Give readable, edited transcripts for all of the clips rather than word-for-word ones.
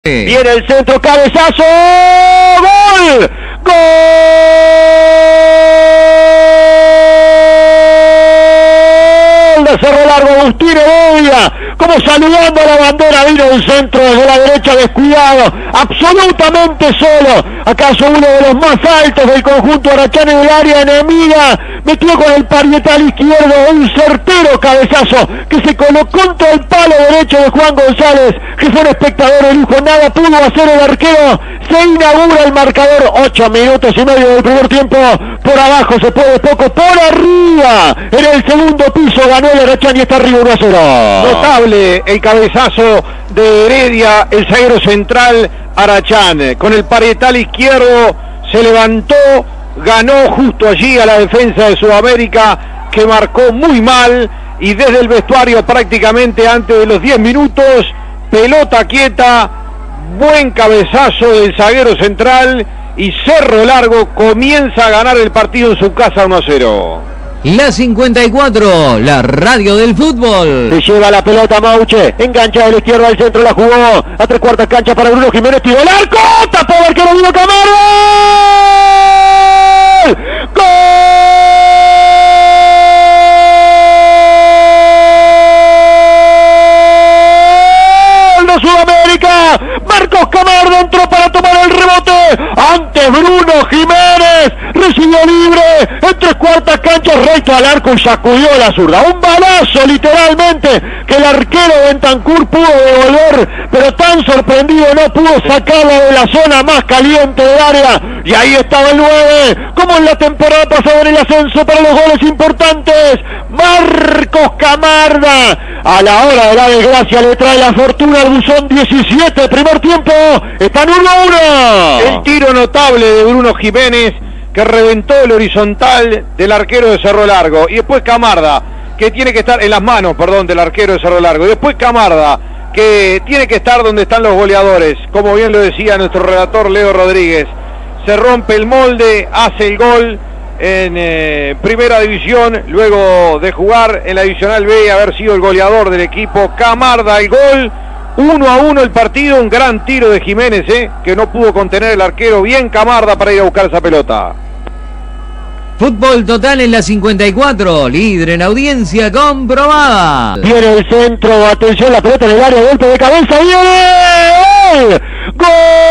Viene el centro, cabezazo, ¡gol! ¡Gol de Cerro Largo! Agustín Heredia, como saludando a la bandera, vino el centro desde la derecha descuidado, absolutamente solo, acaso uno de los más altos del conjunto arachán en el área enemiga, metió con el parietal izquierdo un certero cabezazo que se colocó contra el palo derecho de Juan González, que fue un espectador de lujo, nada pudo hacer el arquero, se inaugura el marcador, 8 minutos y medio del primer tiempo, por abajo se puede poco, por arriba, en el segundo piso ganó el Arachán y está arriba 1-0. Notable el cabezazo de Heredia, el zaguero central Arachán, con el parietal izquierdo se levantó, ganó justo allí a la defensa de Sudamérica, que marcó muy mal, y desde el vestuario prácticamente antes de los 10 minutos, pelota quieta, buen cabezazo del zaguero central, y Cerro Largo comienza a ganar el partido en su casa 1-0. La 54, la radio del fútbol. Se lleva la pelota Mauche, engancha de la izquierda al centro, la jugó a 3/4 cancha para Bruno Jiménez, tiró el arco, tapó el arquero, vino Camargo, ¡gol! Sudamérica, Marcos Camargo entró para tomar el rebote, antes Bruno Jiménez, recibió libre, en 3/4 canchas, recto al arco y sacudió la zurda, un balazo literalmente, que el arquero Bentancur pudo devolver, pero tan sorprendido no pudo sacarla de la zona más caliente del área, y ahí estaba el 9, como en la temporada pasada en el ascenso para los goles importantes, Marcos Camarda, a la hora de la desgracia le trae la fortuna al buzón 17, primer tiempo, están 1-1. El tiro notable de Bruno Jiménez, que reventó el horizontal del arquero de Cerro Largo, y después Camarda, que tiene que estar en las manos, del arquero de Cerro Largo, y después Camarda, que tiene que estar donde están los goleadores, como bien lo decía nuestro redactor Leo Rodríguez, se rompe el molde, hace el gol en primera división, luego de jugar en la divisional B y haber sido el goleador del equipo. Camarda el gol, 1-1 el partido, un gran tiro de Jiménez, que no pudo contener el arquero, bien Camarda para ir a buscar esa pelota. Fútbol total en la 54, líder en audiencia comprobada. Viene el centro, atención, la pelota en el área, golpe de cabeza, viene ¡gol!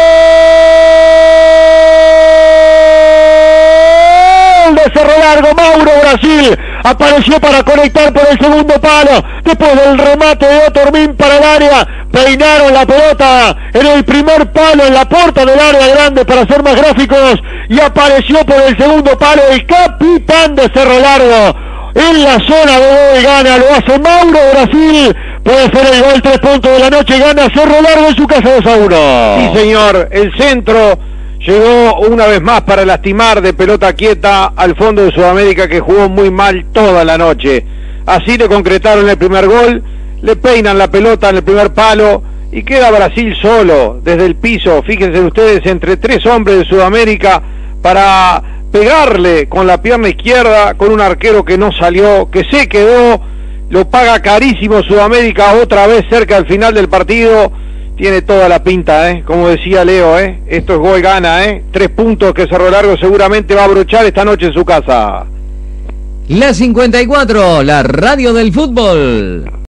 De Cerro Largo, Mauro Brasil apareció para conectar por el segundo palo, después del remate de Otormín para el área, peinaron la pelota en el primer palo, en la puerta del área grande para ser más gráficos, y apareció por el segundo palo el capitán de Cerro Largo, en la zona de gol, gana, lo hace Mauro Brasil, puede ser el gol, 3 puntos de la noche, gana Cerro Largo en su casa 2-1. Sí señor, el centro llegó una vez más para lastimar de pelota quieta al fondo de Sudamérica, que jugó muy mal toda la noche. Así le concretaron el primer gol, le peinan la pelota en el primer palo y queda Brasil solo desde el piso, fíjense ustedes, entre 3 hombres de Sudamérica para pegarle con la pierna izquierda con un arquero que no salió, que se quedó, lo paga carísimo Sudamérica otra vez cerca al final del partido. Tiene toda la pinta, como decía Leo, esto es gol, gana, 3 puntos que Cerro Largo seguramente va a abrochar esta noche en su casa. La 54, la radio del fútbol.